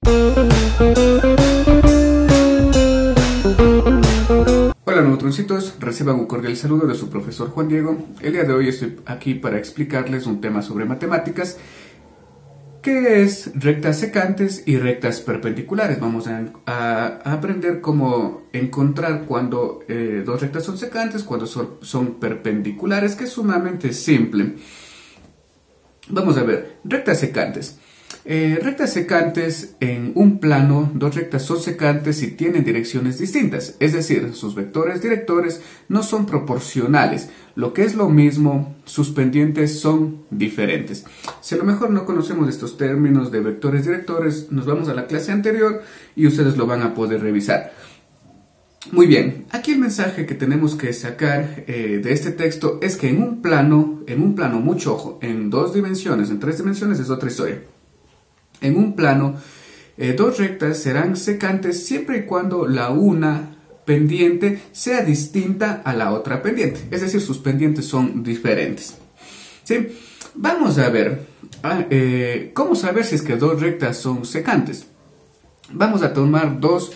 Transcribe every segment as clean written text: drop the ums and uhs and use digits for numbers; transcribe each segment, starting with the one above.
Hola neutroncitos, reciban un cordial saludo de su profesor Juan Diego. El día de hoy estoy aquí para explicarles un tema sobre matemáticas, que es rectas secantes y rectas perpendiculares. Vamos a aprender cómo encontrar cuando dos rectas son secantes, cuando son perpendiculares, que es sumamente simple. Vamos a ver, rectas secantes. Rectas secantes en un plano, dos rectas son secantes y tienen direcciones distintas, es decir, sus vectores directores no son proporcionales, lo que es lo mismo, sus pendientes son diferentes. Si a lo mejor no conocemos estos términos de vectores directores, nos vamos a la clase anterior y ustedes lo van a poder revisar. Muy bien, aquí el mensaje que tenemos que sacar de este texto es que en un plano mucho ojo, en dos dimensiones, en tres dimensiones es otra historia. En un plano, dos rectas serán secantes siempre y cuando la una pendiente sea distinta a la otra pendiente, es decir, sus pendientes son diferentes. ¿Sí? Vamos a ver, ¿cómo saber si es que dos rectas son secantes? Vamos a tomar dos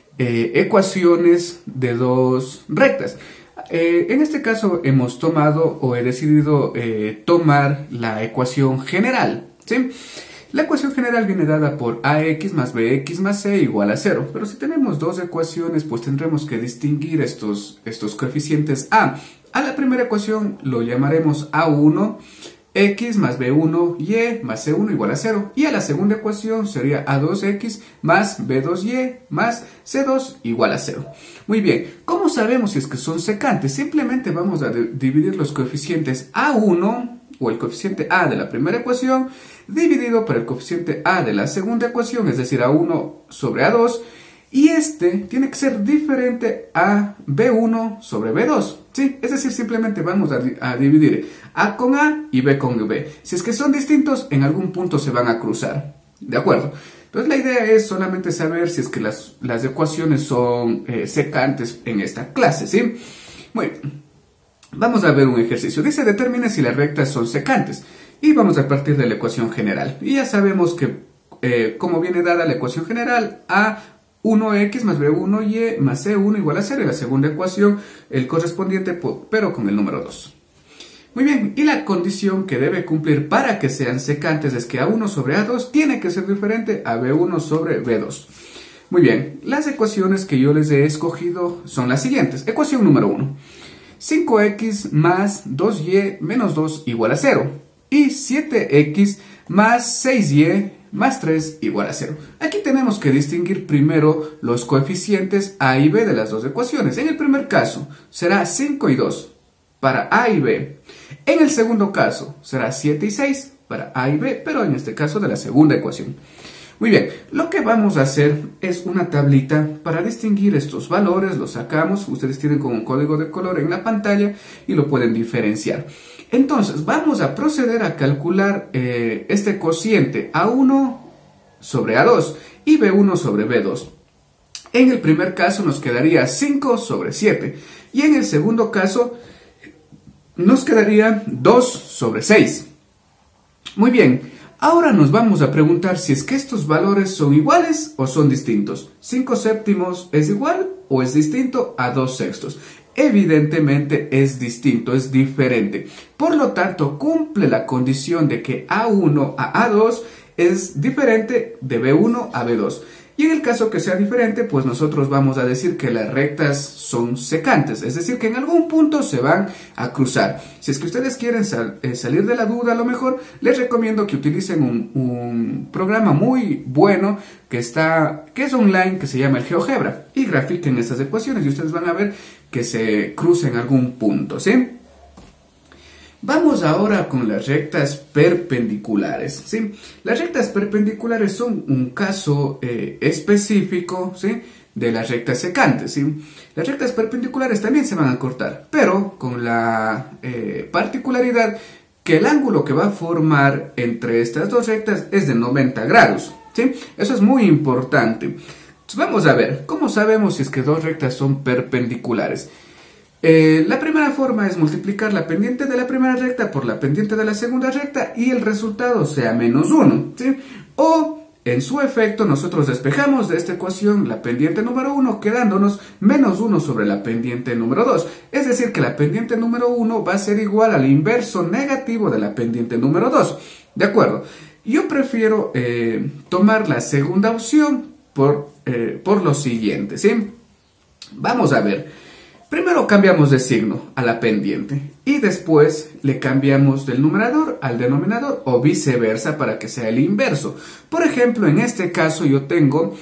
ecuaciones de dos rectas. En este caso hemos tomado o he decidido tomar la ecuación general, ¿sí? La ecuación general viene dada por ax más bx más c igual a 0. Pero si tenemos dos ecuaciones, pues tendremos que distinguir estos coeficientes a. A la primera ecuación lo llamaremos a1, x más b1, y más c1 igual a 0. Y a la segunda ecuación sería a2x más b2y más c2 igual a 0. Muy bien, ¿cómo sabemos si es que son secantes? Simplemente vamos a dividir los coeficientes a1, o el coeficiente a de la primera ecuación, dividido por el coeficiente a de la segunda ecuación, es decir, a1 sobre a2, y este tiene que ser diferente a b1 sobre b2, ¿sí? Es decir, simplemente vamos a dividir a con a y b con b. Si es que son distintos, en algún punto se van a cruzar, ¿de acuerdo? Entonces la idea es solamente saber si es que las ecuaciones son secantes en esta clase, ¿sí? Muy bien. Vamos a ver un ejercicio. Dice, determine si las rectas son secantes. Y vamos a partir de la ecuación general. Y ya sabemos que, como viene dada la ecuación general, a1x más b1y más c1 igual a 0. Y la segunda ecuación, el correspondiente, pero con el número 2. Muy bien, y la condición que debe cumplir para que sean secantes es que a1 sobre a2 tiene que ser diferente a b1 sobre b2. Muy bien, las ecuaciones que yo les he escogido son las siguientes. Ecuación número 1. 5x más 2y menos 2 igual a 0. Y 7x más 6y más 3 igual a 0. Aquí tenemos que distinguir primero los coeficientes a y b de las dos ecuaciones. En el primer caso será 5 y 2 para a y b. En el segundo caso será 7 y 6 para a y b, pero en este caso de la segunda ecuación. Muy bien, lo que vamos a hacer es una tablita para distinguir estos valores, los sacamos, ustedes tienen como un código de color en la pantalla y lo pueden diferenciar. Entonces, vamos a proceder a calcular este cociente A1 sobre A2 y B1 sobre B2. En el primer caso nos quedaría 5 sobre 7 y en el segundo caso nos quedaría 2 sobre 6. Muy bien. Ahora nos vamos a preguntar si es que estos valores son iguales o son distintos. 5 séptimos es igual o es distinto a 2 sextos. Evidentemente es distinto, es diferente. Por lo tanto, cumple la condición de que A1 a A2 es diferente de B1 a B2. Y en el caso que sea diferente, pues nosotros vamos a decir que las rectas son secantes, es decir, que en algún punto se van a cruzar. Si es que ustedes quieren salir de la duda, a lo mejor les recomiendo que utilicen un programa muy bueno que es online, que se llama el GeoGebra, y grafiquen estas ecuaciones y ustedes van a ver que se cruza en algún punto, ¿sí? Vamos ahora con las rectas perpendiculares, ¿sí? Las rectas perpendiculares son un caso específico, ¿sí?, de las rectas secantes, ¿sí? Las rectas perpendiculares también se van a cortar, pero con la particularidad que el ángulo que va a formar entre estas dos rectas es de 90 grados, ¿sí? Eso es muy importante. Entonces vamos a ver, ¿cómo sabemos si es que dos rectas son perpendiculares? La primera forma es multiplicar la pendiente de la primera recta por la pendiente de la segunda recta y el resultado sea menos 1, ¿sí? O en su efecto, nosotros despejamos de esta ecuación la pendiente número 1, quedándonos menos 1 sobre la pendiente número 2. Es decir, que la pendiente número 1 va a ser igual al inverso negativo de la pendiente número 2. ¿De acuerdo? Yo prefiero tomar la segunda opción por lo siguiente, ¿sí? Vamos a ver. Primero cambiamos de signo a la pendiente y después le cambiamos del numerador al denominador o viceversa para que sea el inverso. Por ejemplo, en este caso yo tengo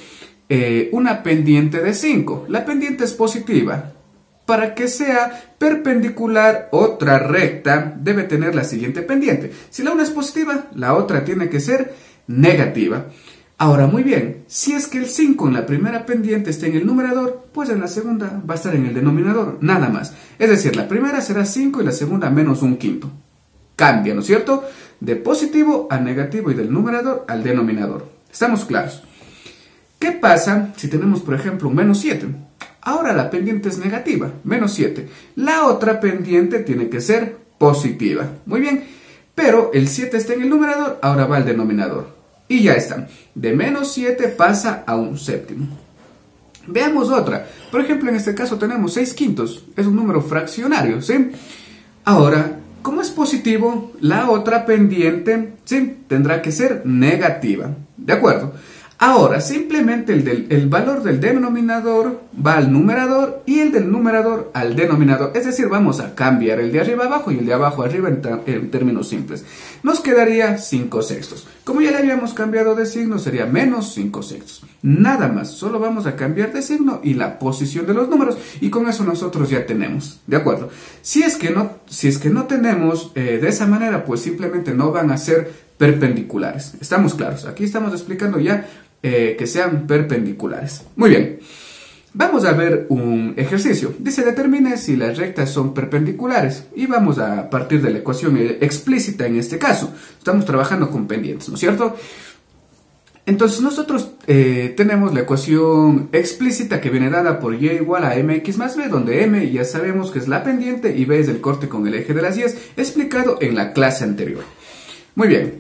una pendiente de 5. La pendiente es positiva. Para que sea perpendicular otra recta debe tener la siguiente pendiente. Si la una es positiva, la otra tiene que ser negativa. Ahora, muy bien, si es que el 5 en la primera pendiente está en el numerador, pues en la segunda va a estar en el denominador, nada más. Es decir, la primera será 5 y la segunda menos un quinto. Cambia, ¿no es cierto? De positivo a negativo y del numerador al denominador. ¿Estamos claros? ¿Qué pasa si tenemos, por ejemplo, un menos 7? Ahora la pendiente es negativa, menos 7. La otra pendiente tiene que ser positiva. Muy bien, pero el 7 está en el numerador, ahora va al denominador. Y ya está. De menos 7 pasa a un séptimo. Veamos otra. Por ejemplo, en este caso tenemos 6 quintos. Es un número fraccionario, ¿sí? Ahora, como es positivo, la otra pendiente, ¿sí?, tendrá que ser negativa. ¿De acuerdo? Ahora, simplemente el valor del denominador va al numerador y el del numerador al denominador. Es decir, vamos a cambiar el de arriba abajo y el de abajo arriba en términos simples. Nos quedaría 5 sextos. Como ya le habíamos cambiado de signo, sería menos 5 sextos. Nada más, solo vamos a cambiar de signo y la posición de los números. Y con eso nosotros ya tenemos. ¿De acuerdo? Si es que no tenemos de esa manera, pues simplemente no van a ser perpendiculares. ¿Estamos claros? Aquí estamos explicando ya que sean perpendiculares. Muy bien, vamos a ver un ejercicio. Dice, determine si las rectas son perpendiculares y vamos a partir de la ecuación explícita en este caso. Estamos trabajando con pendientes, ¿no es cierto? Entonces nosotros tenemos la ecuación explícita que viene dada por y igual a mx más b, donde m ya sabemos que es la pendiente y b es el corte con el eje de las y's, explicado en la clase anterior. Muy bien.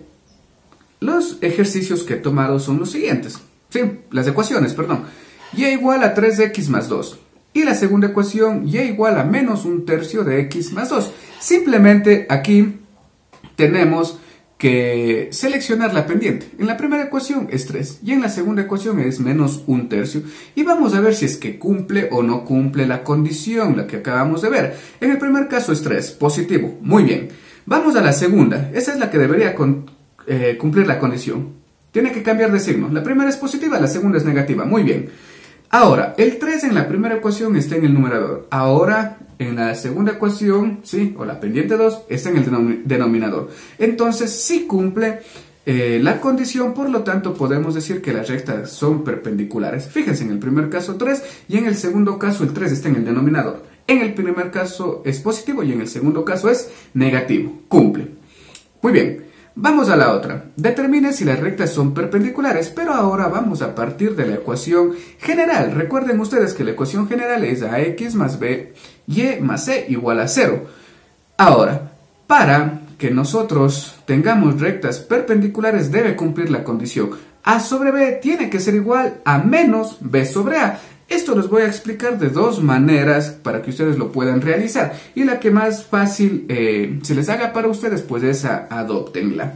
Los ejercicios que he tomado son los siguientes. Sí, las ecuaciones, perdón. Y igual a 3x más 2. Y la segunda ecuación, y igual a menos un tercio de x más 2. Simplemente aquí tenemos que seleccionar la pendiente. En la primera ecuación es 3 y en la segunda ecuación es menos un tercio. Y vamos a ver si es que cumple o no cumple la condición, la que acabamos de ver. En el primer caso es 3, positivo. Muy bien. Vamos a la segunda. Esa es la que debería cumplir la condición. Tiene que cambiar de signo. La primera es positiva, la segunda es negativa. Muy bien. Ahora, el 3 en la primera ecuación está en el numerador. Ahora, en la segunda ecuación, sí, o la pendiente 2, está en el denominador. Entonces, sí cumple la condición, por lo tanto, podemos decir que las rectas son perpendiculares. Fíjense, en el primer caso 3 y en el segundo caso el 3 está en el denominador. En el primer caso es positivo y en el segundo caso es negativo. Cumple. Muy bien. Vamos a la otra. Determine si las rectas son perpendiculares, pero ahora vamos a partir de la ecuación general. Recuerden ustedes que la ecuación general es ax más b, y más c igual a 0. Ahora, para que nosotros tengamos rectas perpendiculares debe cumplir la condición. A sobre b tiene que ser igual a menos b sobre a. Esto les voy a explicar de dos maneras para que ustedes lo puedan realizar. Y la que más fácil se les haga para ustedes, pues esa adóptenla.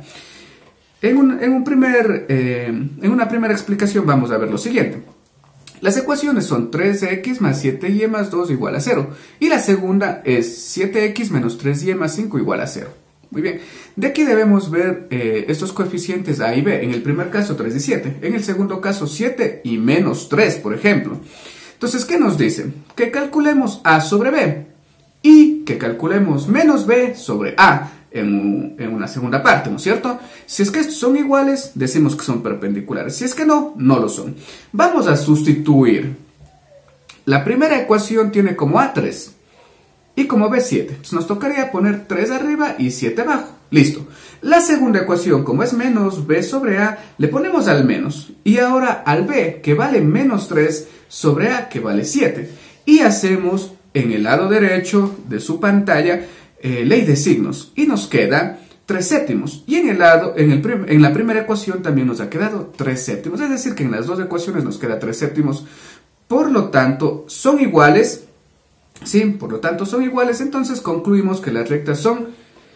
En una primera explicación vamos a ver lo siguiente. Las ecuaciones son 3x más 7y más 2 igual a 0. Y la segunda es 7x menos 3y más 5 igual a 0. Muy bien, de aquí debemos ver estos coeficientes a y b. En el primer caso 3 y 7, en el segundo caso 7 y menos 3, por ejemplo. Entonces, ¿qué nos dice? Que calculemos a sobre b y que calculemos menos b sobre a en una segunda parte, ¿no es cierto? Si es que estos son iguales, decimos que son perpendiculares. Si es que no, no lo son. Vamos a sustituir. La primera ecuación tiene como a 3. Y como b 7, entonces nos tocaría poner 3 arriba y 7 abajo. Listo. La segunda ecuación, como es menos b sobre a, le ponemos al menos. Y ahora al b, que vale menos 3, sobre a, que vale 7. Y hacemos en el lado derecho de su pantalla ley de signos. Y nos queda 3 séptimos. Y en la primera ecuación también nos ha quedado 3 séptimos. Es decir, que en las dos ecuaciones nos queda 3 séptimos. Por lo tanto, son iguales. Sí, por lo tanto son iguales. Entonces concluimos que las rectas son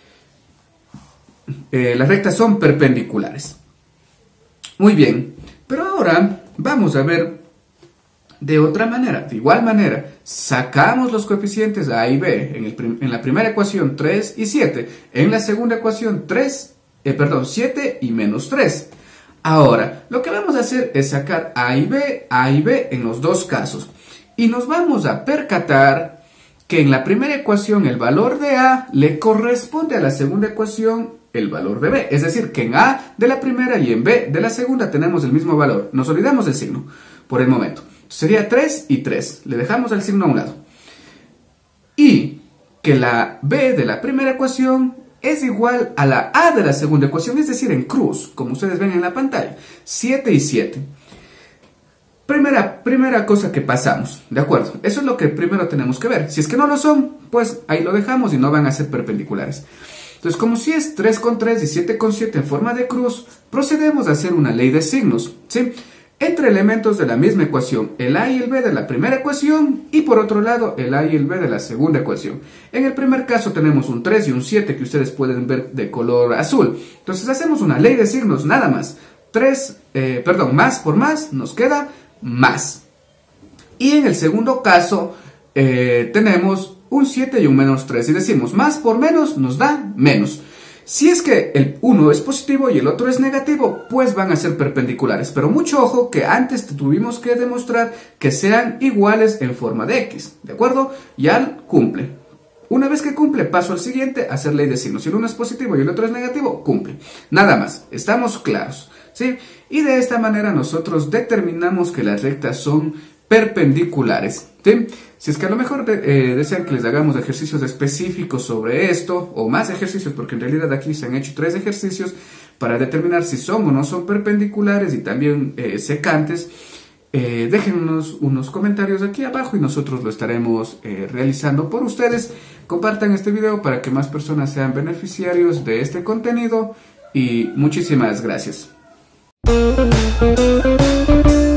perpendiculares. Muy bien. Pero ahora vamos a ver de otra manera. De igual manera, sacamos los coeficientes A y B. En la primera ecuación 3 y 7. En la segunda ecuación 7 y menos 3. Ahora, lo que vamos a hacer es sacar A y B en los dos casos. Y nos vamos a percatar que en la primera ecuación el valor de A le corresponde a la segunda ecuación el valor de B. Es decir, que en A de la primera y en B de la segunda tenemos el mismo valor. Nos olvidamos del signo por el momento. Sería 3 y 3. Le dejamos el signo a un lado. Y que la B de la primera ecuación es igual a la A de la segunda ecuación, es decir, en cruz, como ustedes ven en la pantalla. 7 y 7. Primera cosa que pasamos, ¿de acuerdo? Eso es lo que primero tenemos que ver. Si es que no lo son, pues ahí lo dejamos y no van a ser perpendiculares. Entonces, como si es 3 con 3 y 7 con 7 en forma de cruz, procedemos a hacer una ley de signos, ¿sí? Entre elementos de la misma ecuación, el A y el B de la primera ecuación y por otro lado el A y el B de la segunda ecuación. En el primer caso tenemos un 3 y un 7 que ustedes pueden ver de color azul. Entonces hacemos una ley de signos nada más. Más por más nos queda más. Y en el segundo caso tenemos un 7 y un menos 3 y decimos más por menos nos da menos. Si es que el uno es positivo y el otro es negativo, pues van a ser perpendiculares. Pero mucho ojo que antes tuvimos que demostrar que sean iguales en forma de X, ¿de acuerdo? Ya cumple. Una vez que cumple, paso al siguiente, a hacer ley de signos. Si el uno es positivo y el otro es negativo, cumple. Nada más, estamos claros, ¿sí? Y de esta manera nosotros determinamos que las rectas son perpendiculares, ¿sí? Si es que a lo mejor desean que les hagamos ejercicios específicos sobre esto, o más ejercicios, porque en realidad aquí se han hecho 3 ejercicios para determinar si son o no son perpendiculares y también secantes, déjenos unos comentarios aquí abajo y nosotros lo estaremos realizando por ustedes. Compartan este video para que más personas sean beneficiarios de este contenido y muchísimas gracias.